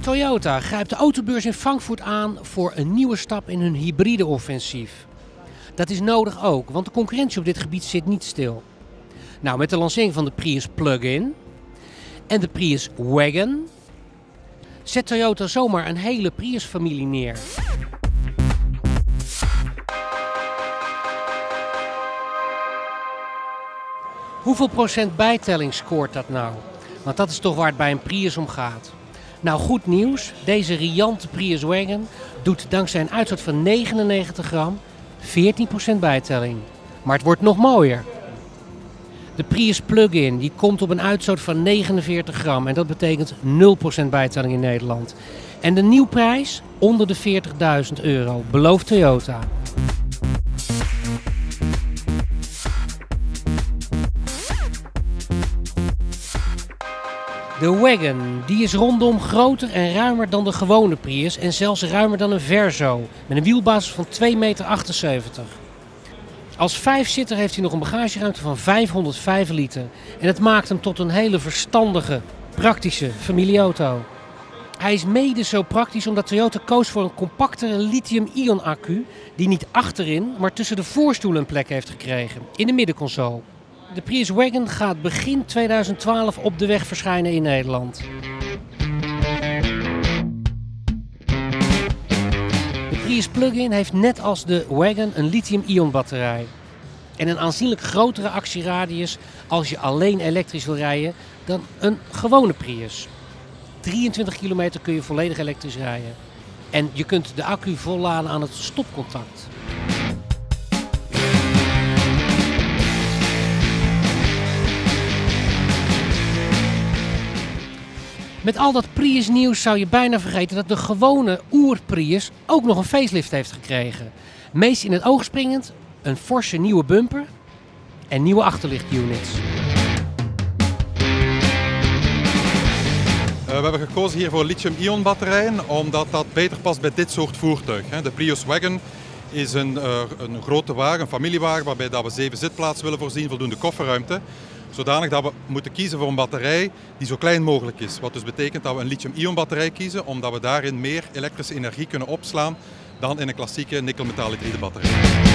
Toyota grijpt de autobeurs in Frankfurt aan voor een nieuwe stap in hun hybride offensief. Dat is nodig ook, want de concurrentie op dit gebied zit niet stil. Nou, met de lancering van de Prius Plug-in en de Prius Wagon zet Toyota zomaar een hele Prius-familie neer. Hoeveel procent bijtelling scoort dat nou? Want dat is toch waar het bij een Prius om gaat. Nou, goed nieuws. Deze riante Prius Wagon doet dankzij een uitstoot van 99 gram 14% bijtelling. Maar het wordt nog mooier. De Prius Plug-in die komt op een uitstoot van 49 gram en dat betekent 0% bijtelling in Nederland. En de nieuwprijs onder de €40.000, belooft Toyota. De Wagon die is rondom groter en ruimer dan de gewone Prius en zelfs ruimer dan een Verso met een wielbasis van 2,78 meter. Als vijfzitter heeft hij nog een bagageruimte van 505 liter en het maakt hem tot een hele verstandige, praktische familieauto. Hij is mede zo praktisch omdat Toyota koos voor een compactere lithium-ion accu die niet achterin, maar tussen de voorstoelen een plek heeft gekregen, in de middenconsole. De Prius Wagon gaat begin 2012 op de weg verschijnen in Nederland. De Prius Plug-in heeft net als de Wagon een lithium-ion batterij. En een aanzienlijk grotere actieradius als je alleen elektrisch wil rijden dan een gewone Prius. 23 kilometer kun je volledig elektrisch rijden. En je kunt de accu volladen aan het stopcontact. Met al dat Prius nieuws zou je bijna vergeten dat de gewone oer-Prius ook nog een facelift heeft gekregen. Meest in het oog springend een forse nieuwe bumper en nieuwe achterlichtunits. We hebben gekozen hier voor lithium-ion batterijen omdat dat beter past bij dit soort voertuig. De Prius Wagon is een grote wagen, een familiewagen waarbij we 7 zitplaatsen willen voorzien, voldoende kofferruimte. Zodanig dat we moeten kiezen voor een batterij die zo klein mogelijk is. Wat dus betekent dat we een lithium-ion batterij kiezen, omdat we daarin meer elektrische energie kunnen opslaan dan in een klassieke nikkelmetaalhydride batterij.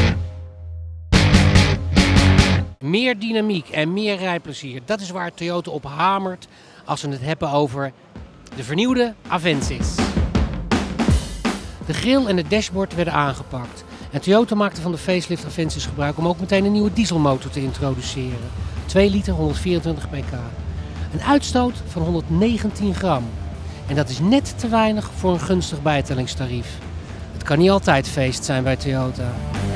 Meer dynamiek en meer rijplezier, dat is waar Toyota op hamert als we het hebben over de vernieuwde Avensis. De grill en het dashboard werden aangepakt. En Toyota maakte van de facelift Avensis gebruik om ook meteen een nieuwe dieselmotor te introduceren. 2 liter, 124 pk. Een uitstoot van 119 gram. En dat is net te weinig voor een gunstig bijtellingstarief. Het kan niet altijd feest zijn bij Toyota.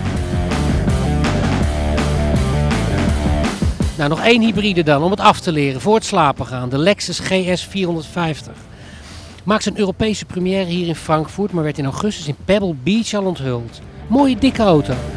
Nou, nog één hybride dan, om het af te leren voor het slapen gaan. De Lexus GS 450. Maakt zijn Europese première hier in Frankfurt, maar werd in augustus in Pebble Beach al onthuld. Mooie dikke auto.